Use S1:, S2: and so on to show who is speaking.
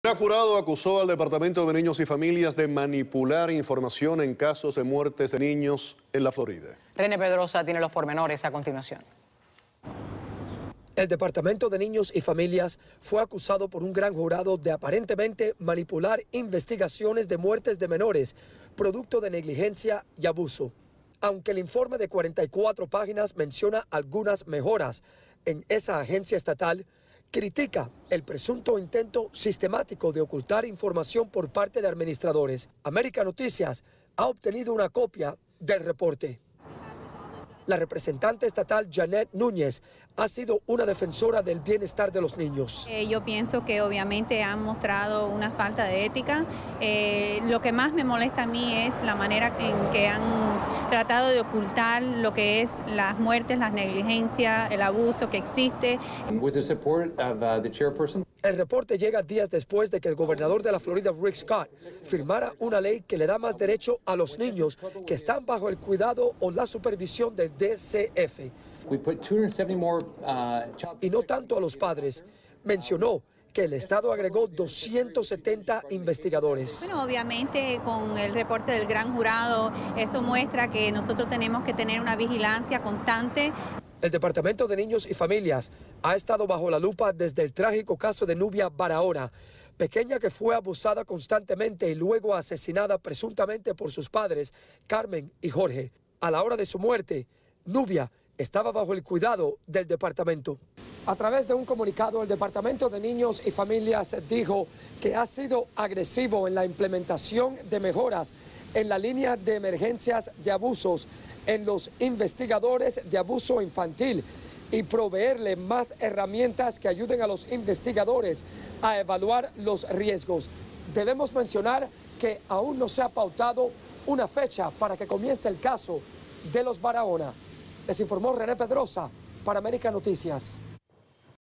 S1: El jurado acusó al Departamento de Niños y Familias de manipular información en casos de muertes de niños en la Florida.
S2: René Pedrosa tiene los pormenores a continuación.
S3: El Departamento de Niños y Familias fue acusado por un gran jurado de aparentemente manipular investigaciones de muertes de menores, producto de negligencia y abuso. Aunque el informe de 44 páginas menciona algunas mejoras en esa agencia estatal, critica el presunto intento sistemático de ocultar información por parte de administradores. América Noticias ha obtenido una copia del reporte. La representante estatal Janet Núñez ha sido una defensora del bienestar de los niños.
S4: Yo pienso que obviamente han mostrado una falta de ética. Lo que más me molesta a mí es la manera en que han tratado de ocultar lo que es las muertes, las negligencias, el abuso que existe.
S3: El reporte llega días después de que el gobernador de la Florida, Rick Scott, firmara una ley que le da más derecho a los niños que están bajo el cuidado o la supervisión del DCF. Y no tanto a los padres. Mencionó que el Estado agregó 270 investigadores.
S4: Bueno, obviamente con el reporte del gran jurado, eso muestra que nosotros tenemos que tener una vigilancia constante.
S3: El Departamento de Niños y Familias ha estado bajo la lupa desde el trágico caso de Nubia Barahona, pequeña que fue abusada constantemente y luego asesinada presuntamente por sus padres, Carmen y Jorge. A la hora de su muerte, Nubia estaba bajo el cuidado del departamento. A través de un comunicado, el Departamento de Niños y Familias dijo que ha sido agresivo en la implementación de mejoras en la línea de emergencias de abusos en los investigadores de abuso infantil y proveerle más herramientas que ayuden a los investigadores a evaluar los riesgos. Debemos mencionar que aún no se ha pautado una fecha para que comience el caso de los Barahona. Les informó René Pedrosa para América Noticias.